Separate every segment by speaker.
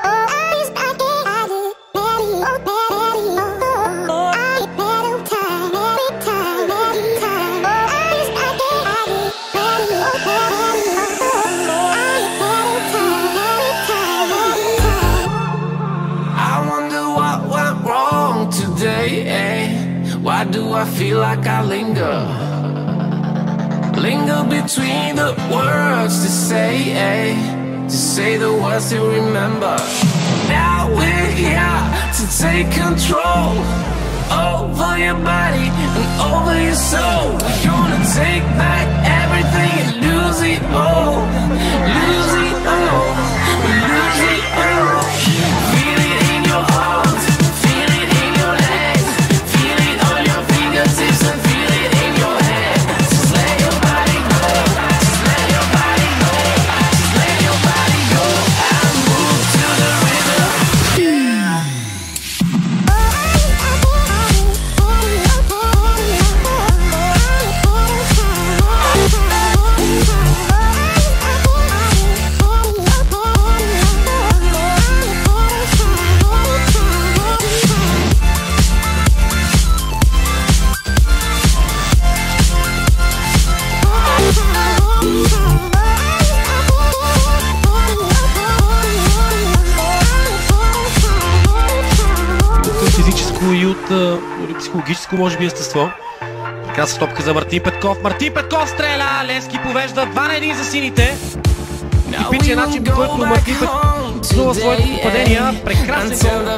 Speaker 1: Why do I feel like I linger? Linger between the words to say the words to remember. Now we're here to take control over your body and over your soul. We're gonna take back everything and lose it all. Lose it all. Lose it all. Feel it in your arms. Feel it in your legs. Feel it on your fingertips and feel it in your head. Just let your body go. Just let your body go. Just let your body go and move to the rhythm.
Speaker 2: И от психологическо, може би, естество. Прекрасна топка за Мартин Петков. Мартин Петков стреля! Левски повежда 2-1 за сините. Типичен начин, по който Мартин Петков снува своите попадения. Прекрасен гол.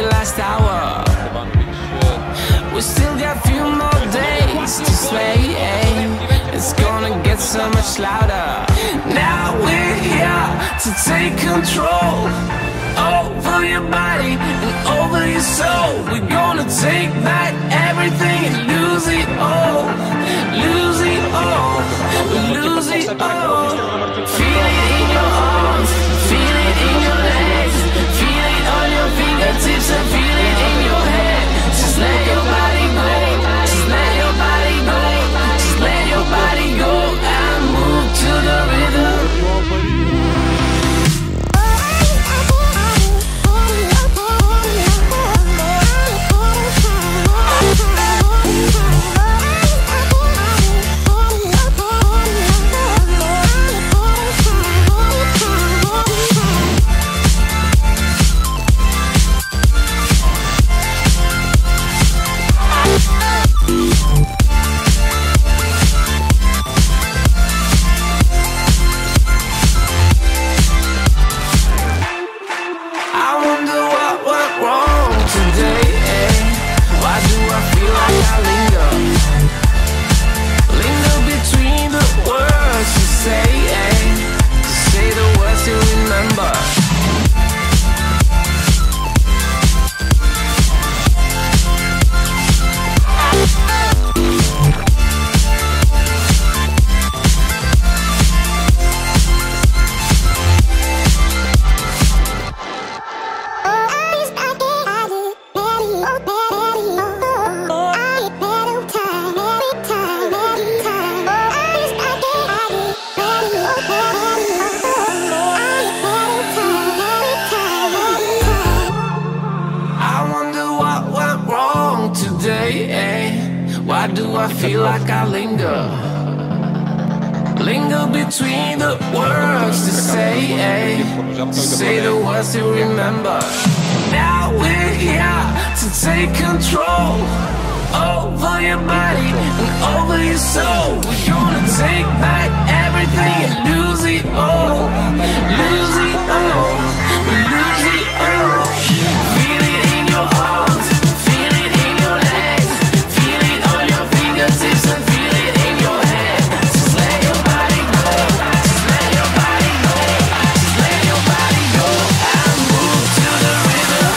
Speaker 1: We still got a few more days to slay. It's gonna get so much louder. Now we're here to take control over your body and over your soul. We're gonna take back everything and lose it all. Lose it all. Lose it all. Feel it in your arms. Feel it in your legs. Feel it on your fingertips and feel it in your head. Just let your body go. Just let your body go. Just let your body go and move to the rhythm. Why do I feel like I linger? Linger between the words to say the words to remember. Now we're here to take control over your body and over your soul. We're gonna take back everything and lose it all. Lose it all. Lose it all. Feel it in your arms. Feel it in your legs. Feel it on your fingertips and feel it in your head. Just let your body go. Just let your body go. Just let your body go and move to the rhythm.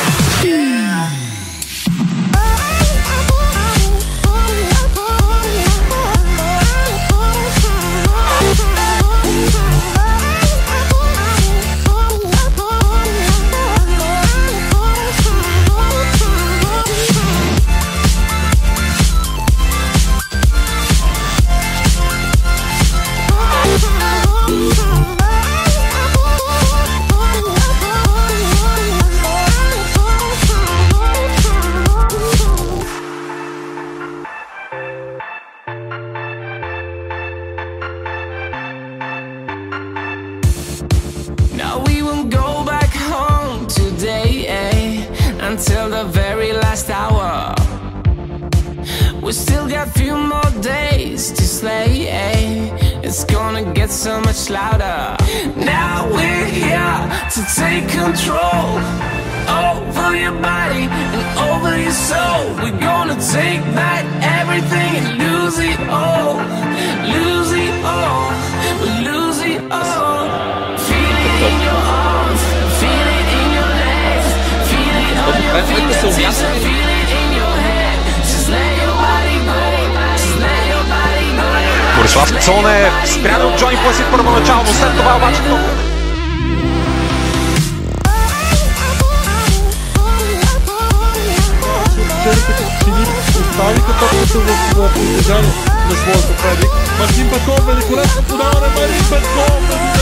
Speaker 1: won't go back home today, until the very last hour. We still got few more days to slay, it's gonna get so much louder. Now we're here to take control over your body and over your soul. We're gonna take back everything and lose it all. Lose it all, lose it all. Feel it in your arms, feel it in your legs, feel it on your fingertips, feel it in your head. Just let your body go, just let your body go.
Speaker 3: Борислав Цонев спряна от Джони Пласид първоначално, след това обаче
Speaker 4: оставиха топката в притежание на своя съперник. Мартин Петков, великолепно подаване, Мартин Петков!